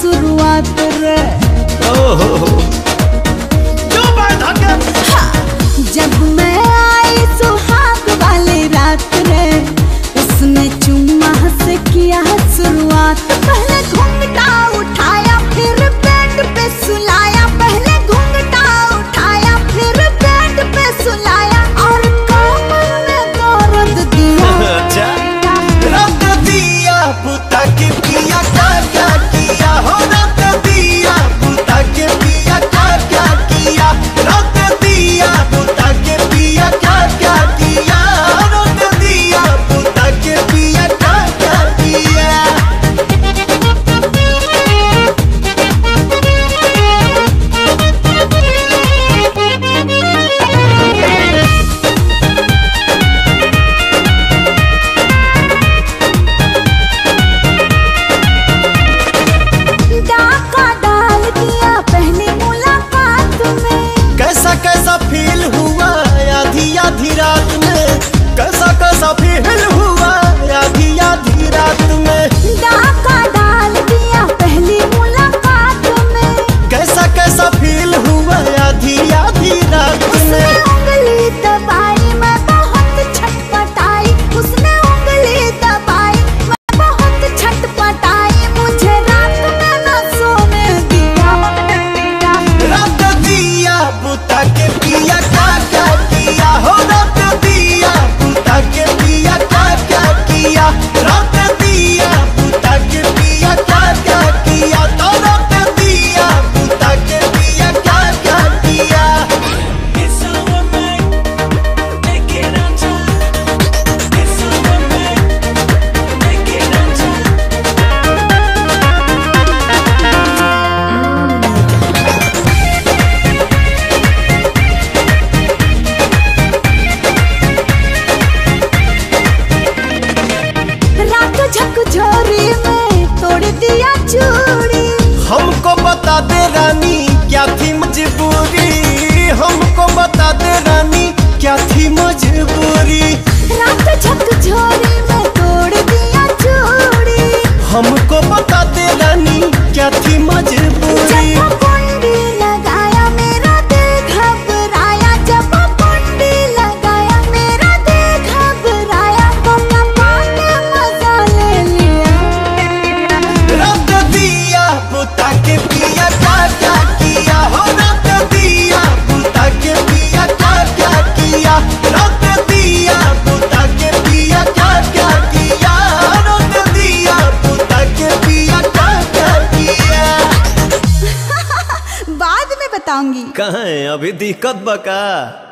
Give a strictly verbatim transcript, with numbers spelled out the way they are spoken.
शुरुआत रे। ओहो जब मैं आई सुहाग वाली रात रे, उसने चुम्मा से किया शुरुआत। पहले घूंघटा उठाया फिर बेड पे सुलाया, पहले घूंघटा उठाया फिर बेड पे सुलाया, और कमर में दर्द दिया। अच्छा रख दिया बुता के पिया क्या क्या किया हो, रख दिया बुता के पिया क्या क्या किया, रख दिया बुता के पिया क्या क्या किया, रख दिया बुता के पिया क्या क्या किया। डाका डाल दिया पहली मुलाकात में, कैसा कैसा फील हुआ आधी आधी रात में, कैसा कैसा फील हुआ आधी आधी रात में, डाका डाल दिया पहली मुलाकात में, कैसा कैसा फील हुआ आधी आधी रात उसने में। उंगली दबाई मैं बहुत छटपटाई, उसने उंगली दबाई मैं बहुत छटपटाई, मुझे रात में न सोने दिया। रख दिया बुता के पिया क्या क्या किया हो, रख दिया बुता के पिया क्या क्या किया, रख दिया बुता के पिया क्या क्या किया, तो रख दिया बुता के पिया क्या क्या किया। रात झकझोरी में तोड़ दिया चूड़ी, हमको बता दे रानी क्या थी मजबूरी, हमको बता दे रानी क्या थी मजबूरी, रात झकझोरी में तोड़ दिया चूड़ी। हमको बता दे रानी क्या थी मजबूरी। जब कुंडी लगाया मेरा दिल घबराया, जब कुंडी लगाया मेरा दिल घबराया, मौका पाके मजा ले लिया। रख दिया बुता के पिया क्या क्या किया हो, रख दिया बुता के पिया क्या क्या किया, रख दिया बुता के पिया क्या क्या किया, रख दिया बुता के पिया क्या क्या किया। बाद में बताऊंगी। कहाँ है अभी दिक्कत बका।